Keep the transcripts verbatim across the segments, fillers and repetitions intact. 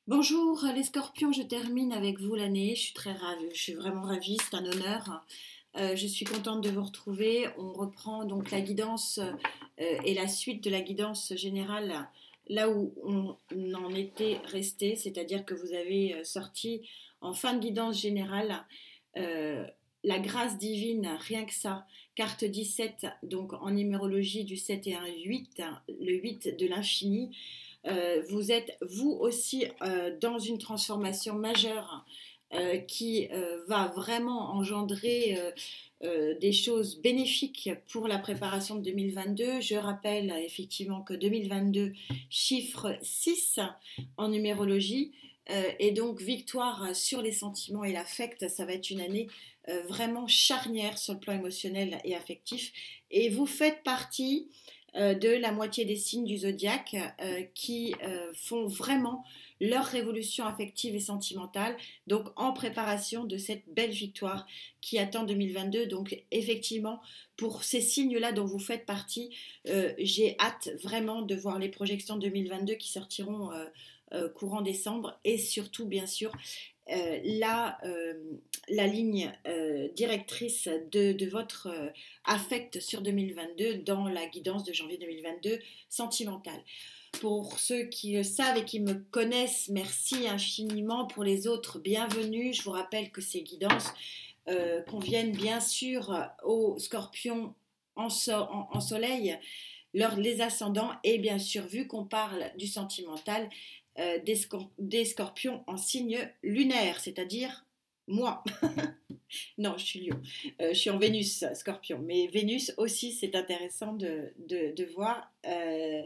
Bonjour les scorpions, je termine avec vous l'année, je suis très ravie, je suis vraiment ravie, c'est un honneur. Euh, je suis contente de vous retrouver. On reprend donc la guidance euh, et la suite de la guidance générale là où on en était resté, c'est-à-dire que vous avez euh, sorti en fin de guidance générale euh, la grâce divine, rien que ça, carte dix-sept, donc en numérologie du sept et un huit, le huit de l'infini. Euh, vous êtes vous aussi euh, dans une transformation majeure euh, qui euh, va vraiment engendrer euh, euh, des choses bénéfiques pour la préparation de deux mille vingt-deux. Je rappelle effectivement que deux mille vingt-deux, chiffre six en numérologie, euh, et donc victoire sur les sentiments et l'affect, ça va être une année euh, vraiment charnière sur le plan émotionnel et affectif. Et vous faites partie euh, de la moitié des signes du zodiaque euh, qui euh, font vraiment leur révolution affective et sentimentale, donc en préparation de cette belle victoire qui attend deux mille vingt-deux. Donc effectivement, pour ces signes-là dont vous faites partie, euh, j'ai hâte vraiment de voir les projections deux mille vingt-deux qui sortiront euh, euh, courant décembre, et surtout bien sûr euh, la, euh, la ligne euh, directrice de, de votre euh, affect sur deux mille vingt-deux dans la guidance de janvier deux mille vingt-deux sentimentale. Pour ceux qui le savent et qui me connaissent, merci infiniment. Pour les autres, bienvenue. Je vous rappelle que ces guidances euh, conviennent bien sûr aux scorpions en, so en, en soleil, leur, les ascendants, et bien sûr, vu qu'on parle du sentimental, euh, des, scor des scorpions en signe lunaire, c'est-à-dire moi. Non, je suis Lion. Euh, je suis en Vénus, scorpion. Mais Vénus aussi, c'est intéressant de, de, de voir. Euh,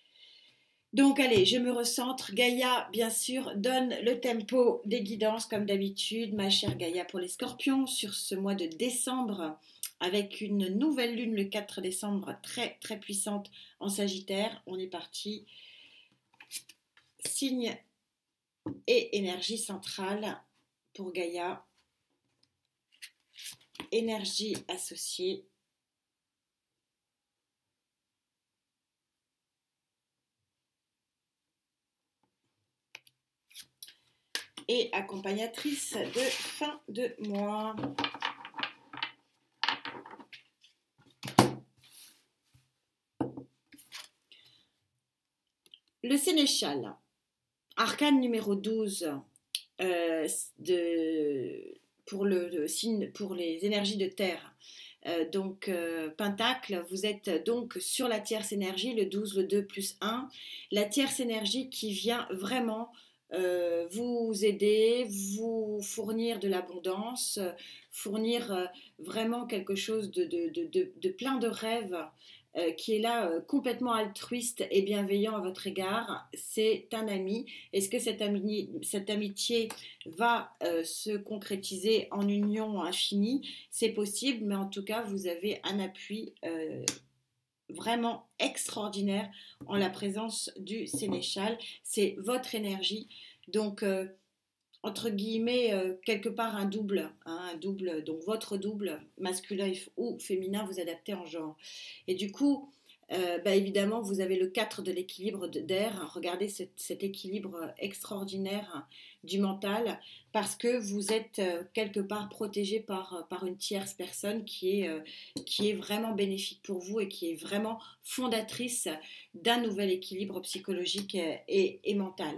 donc allez, je me recentre. Gaïa, bien sûr, donne le tempo des guidances comme d'habitude. Ma chère Gaïa pour les scorpions sur ce mois de décembre, avec une nouvelle lune le quatre décembre très très puissante en Sagittaire. On est parti. Signe et énergie centrale pour Gaïa. Énergie associée. Et accompagnatrice de fin de mois. Le sénéchal, arcane numéro douze, euh, de, pour, le, le signe, pour les énergies de terre. Euh, donc, euh, Pentacle, vous êtes donc sur la tierce énergie, le douze, le deux plus un. La tierce énergie qui vient vraiment euh, vous aider, vous fournir de l'abondance, fournir euh, vraiment quelque chose de, de, de, de, de plein de rêves. Euh, qui est là euh, complètement altruiste et bienveillant à votre égard. C'est un ami. Est-ce que cette, ami, cette amitié va euh, se concrétiser en union infinie? C'est possible, mais en tout cas, vous avez un appui euh, vraiment extraordinaire en la présence du sénéchal. C'est votre énergie. Donc, euh, entre guillemets, euh, quelque part un double, hein, un double, donc votre double, masculin ou féminin, vous adaptez en genre. Et du coup, euh, bah évidemment, vous avez le quatre de l'équilibre d'air. Regardez cet, cet équilibre extraordinaire du mental, parce que vous êtes euh, quelque part protégé par, par une tierce personne qui est, euh, qui est vraiment bénéfique pour vous et qui est vraiment fondatrice d'un nouvel équilibre psychologique et, et mental.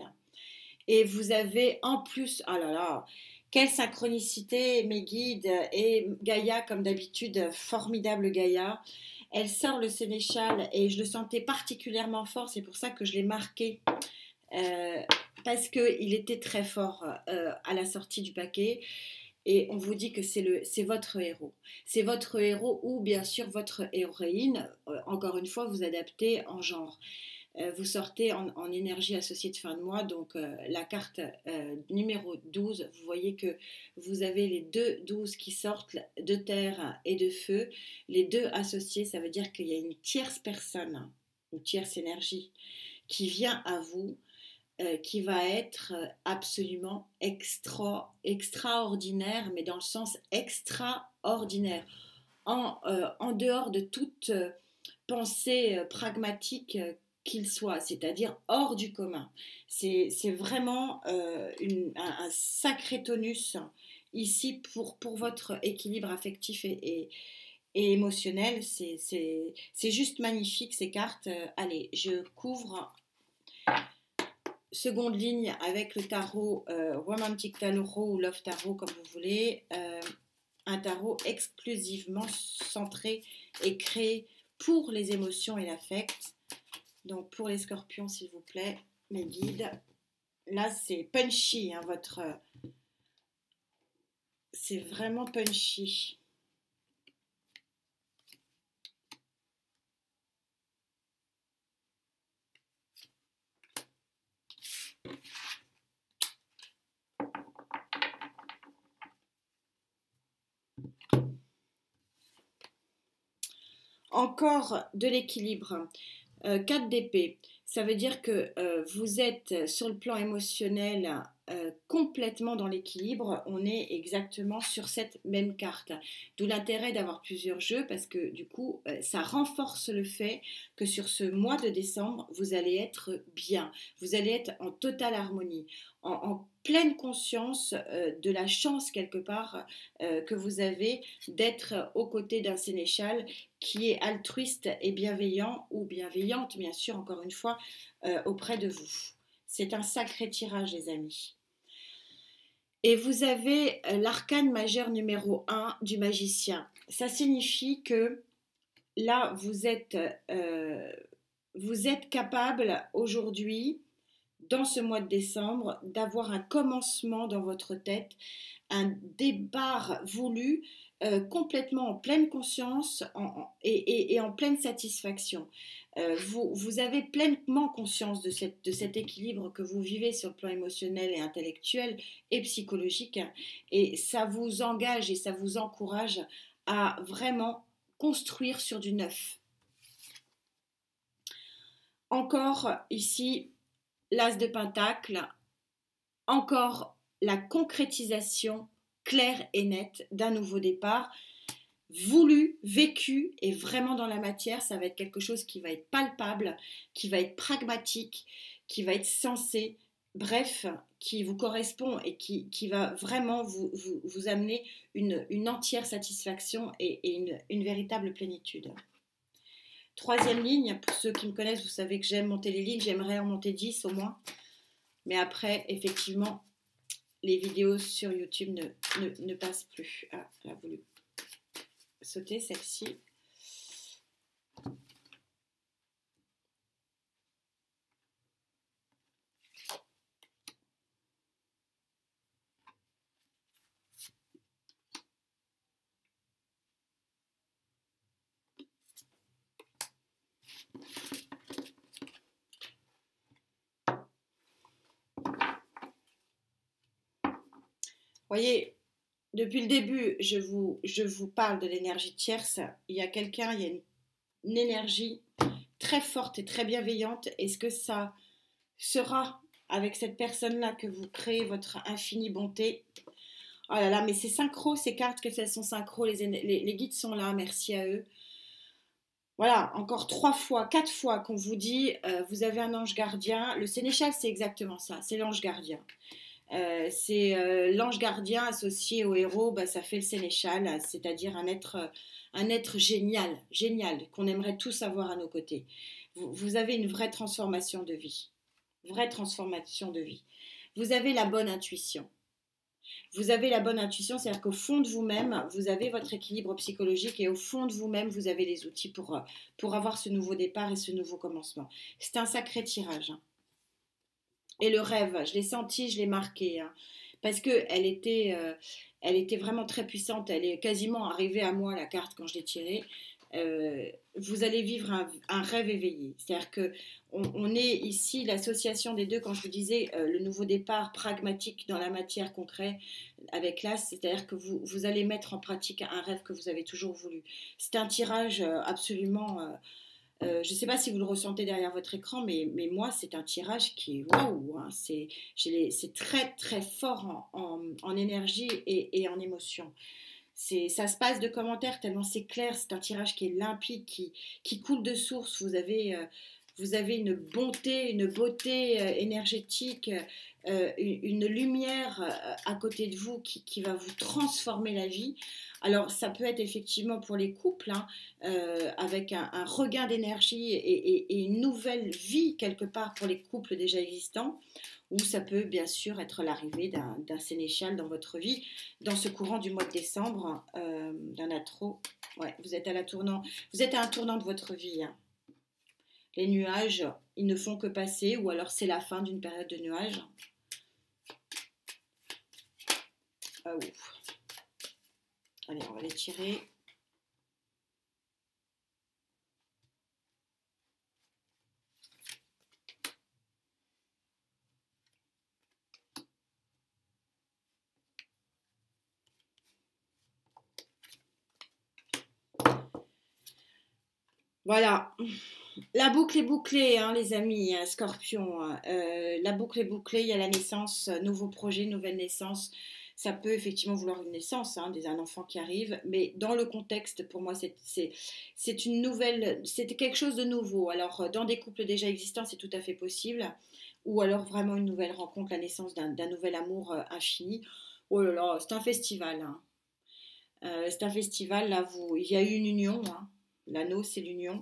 Et vous avez en plus, oh là là, quelle synchronicité, mes guides, et Gaïa, comme d'habitude, formidable Gaïa. Elle sort le sénéchal et je le sentais particulièrement fort, c'est pour ça que je l'ai marqué, euh, parce qu'il était très fort euh, à la sortie du paquet. Et on vous dit que c'est le, c'est votre héros. C'est votre héros ou bien sûr votre héroïne. Euh, encore une fois, vous adaptez en genre. Euh, vous sortez en, en énergie associée de fin de mois, donc euh, la carte euh, numéro douze, vous voyez que vous avez les deux douze qui sortent de terre et de feu. Les deux associés, ça veut dire qu'il y a une tierce personne, une tierce énergie qui vient à vous, euh, qui va être absolument extra, extraordinaire, mais dans le sens extraordinaire, en, euh, en dehors de toute euh, pensée euh, pragmatique, euh, qu'il soit, c'est-à-dire hors du commun. C'est vraiment euh, une, un, un sacré tonus ici pour, pour votre équilibre affectif et, et, et émotionnel. C'est juste magnifique ces cartes. Euh, allez, je couvre seconde ligne avec le tarot euh, Romantic Tarot ou Love Tarot comme vous voulez. Euh, un tarot exclusivement centré et créé pour les émotions et l'affect. Donc pour les scorpions, s'il vous plaît, mes guides. Là, c'est punchy, hein, votre... C'est vraiment punchy. Encore de l'équilibre. Euh, quatre d'épée, ça veut dire que euh, vous êtes sur le plan émotionnel euh, complètement dans l'équilibre. On est exactement sur cette même carte. D'où l'intérêt d'avoir plusieurs jeux parce que du coup, euh, ça renforce le fait que sur ce mois de décembre, vous allez être bien. Vous allez être en totale harmonie, en, en pleine conscience euh, de la chance quelque part euh, que vous avez d'être aux côtés d'un sénéchal qui est altruiste et bienveillant ou bienveillante, bien sûr, encore une fois, euh, auprès de vous. C'est un sacré tirage, les amis. Et vous avez l'arcane majeur numéro un du magicien. Ça signifie que là, vous êtes, euh, vous êtes capable aujourd'hui, dans ce mois de décembre, d'avoir un commencement dans votre tête, un départ voulu, euh, complètement en pleine conscience en, en, et, et, et en pleine satisfaction. Euh, vous, vous avez pleinement conscience de, cette, de cet équilibre que vous vivez sur le plan émotionnel et intellectuel et psychologique, et ça vous engage et ça vous encourage à vraiment construire sur du neuf. Encore ici, l'as de pentacle, encore la concrétisation claire et nette d'un nouveau départ, voulu, vécu et vraiment dans la matière. Ça va être quelque chose qui va être palpable, qui va être pragmatique, qui va être sensé, bref, qui vous correspond et qui, qui va vraiment vous, vous, vous amener une, une entière satisfaction et, et une, une véritable plénitude. Troisième ligne, pour ceux qui me connaissent, vous savez que j'aime monter les lignes, j'aimerais en monter dix au moins. Mais après, effectivement, les vidéos sur YouTube ne, ne, ne passent plus. Ah, elle a voulu sauter celle-ci. Voyez, depuis le début, je vous, je vous parle de l'énergie tierce. Il y a quelqu'un, il y a une, une énergie très forte et très bienveillante. Est-ce que ça sera avec cette personne-là que vous créez votre infinie bonté? Oh là là, mais c'est synchro, ces cartes, qu'elles sont synchro, les, les, les guides sont là, merci à eux. Voilà, encore trois fois, quatre fois qu'on vous dit, euh, vous avez un ange gardien. Le sénéchal, c'est exactement ça, c'est l'ange gardien. Euh, c'est euh, l'ange gardien associé au héros, bah, ça fait le sénéchal, c'est-à-dire un être, un être génial, génial, qu'on aimerait tous avoir à nos côtés. Vous, vous avez une vraie transformation de vie, vraie transformation de vie. Vous avez la bonne intuition. Vous avez la bonne intuition, c'est-à-dire qu'au fond de vous-même, vous avez votre équilibre psychologique et au fond de vous-même, vous avez les outils pour, pour avoir ce nouveau départ et ce nouveau commencement. C'est un sacré tirage. Hein. Et le rêve, je l'ai senti, je l'ai marqué, hein, parce qu'elle était, euh, elle était vraiment très puissante. Elle est quasiment arrivée à moi, la carte, quand je l'ai tirée. Euh, vous allez vivre un, un rêve éveillé. C'est-à-dire qu'on on est ici, l'association des deux, quand je vous disais, euh, le nouveau départ pragmatique dans la matière concrète avec l'as, c'est-à-dire que vous, vous allez mettre en pratique un rêve que vous avez toujours voulu. C'est un tirage absolument... Euh, Euh, je ne sais pas si vous le ressentez derrière votre écran, mais, mais moi, c'est un tirage qui est waouh, hein, c'est très très fort en, en, en énergie et, et en émotion. Ça se passe de commentaires tellement c'est clair, c'est un tirage qui est limpide, qui, qui coule de source. Vous avez, euh, vous avez une bonté, une beauté euh, énergétique, euh, une lumière euh, à côté de vous qui, qui va vous transformer la vie. Alors, ça peut être effectivement pour les couples, hein, euh, avec un, un regain d'énergie et, et, et une nouvelle vie quelque part pour les couples déjà existants, ou ça peut bien sûr être l'arrivée d'un, d'un sénéchal dans votre vie, dans ce courant du mois de décembre, euh, d'un astro. Ouais, vous êtes à la tournant, vous êtes à un tournant de votre vie, hein. Les nuages, ils ne font que passer, ou alors c'est la fin d'une période de nuages. Ah, ouf. Allez, on va les tirer. Voilà. La boucle est bouclée, hein, les amis, hein, Scorpion. Euh, la boucle est bouclée, il y a la naissance, nouveau projet, nouvelle naissance. Ça peut effectivement vouloir une naissance, hein, un enfant qui arrive, mais dans le contexte, pour moi, c'est, c'est, c'est une nouvelle, c'est quelque chose de nouveau. Alors, dans des couples déjà existants, c'est tout à fait possible, ou alors vraiment une nouvelle rencontre, la naissance d'un, d'un nouvel amour euh, infini. Oh là là, c'est un festival, hein. Euh, c'est un festival, là, vous, il y a eu une union, hein. L'anneau, c'est l'union.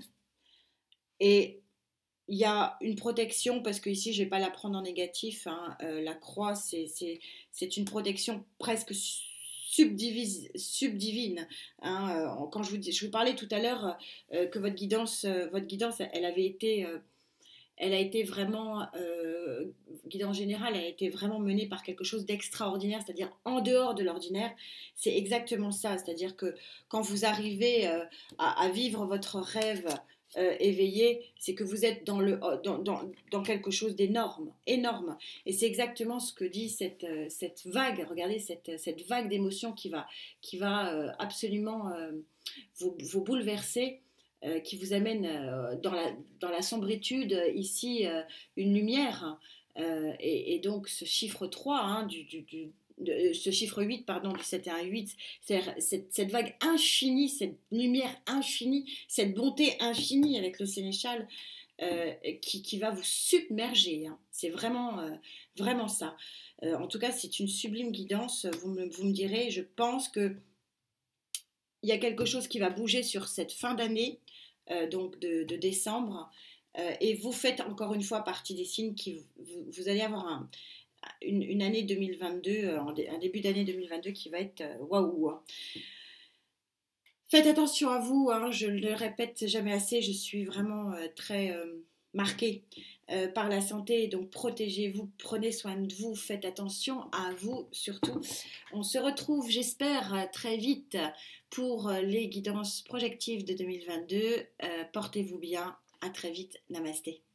Et il y a une protection, parce que ici je ne vais pas la prendre en négatif, hein, euh, la croix, c'est, c'est, c'est une protection presque subdivise, subdivine. Hein, euh, quand je vous, dis, je vous parlais tout à l'heure euh, que votre guidance, euh, votre guidance, elle avait été, euh, elle a été vraiment, euh, guidance générale, elle a été vraiment menée par quelque chose d'extraordinaire, c'est-à-dire en dehors de l'ordinaire. C'est exactement ça, c'est-à-dire que quand vous arrivez euh, à, à vivre votre rêve, Euh, éveillé, c'est que vous êtes dans, le, dans, dans, dans quelque chose d'énorme, énorme. Et c'est exactement ce que dit cette, euh, cette vague, regardez, cette, cette vague d'émotions qui va, qui va euh, absolument euh, vous, vous bouleverser, euh, qui vous amène euh, dans, la, dans la sombritude, ici, euh, une lumière. Euh, et, et donc ce chiffre trois, hein, du, du, du de, ce chiffre huit, pardon, du sept et un huit, c'est cette, cette vague infinie, cette lumière infinie, cette bonté infinie avec le sénéchal euh, qui, qui va vous submerger, hein. C'est vraiment, euh, vraiment ça. Euh, en tout cas, c'est une sublime guidance. Vous me, vous me direz, je pense que il y a quelque chose qui va bouger sur cette fin d'année, euh, donc de, de décembre, euh, et vous faites encore une fois partie des signes qui vous, vous allez avoir un, une, une année deux mille vingt-deux, euh, un début d'année deux mille vingt-deux qui va être waouh, wow, hein. Faites attention à vous, hein, je ne le répète jamais assez, je suis vraiment euh, très euh, marquée euh, par la santé, donc protégez-vous, prenez soin de vous, faites attention à vous surtout. On se retrouve, j'espère, très vite pour les guidances projectives de deux mille vingt-deux. Euh, portez-vous bien, à très vite, namasté.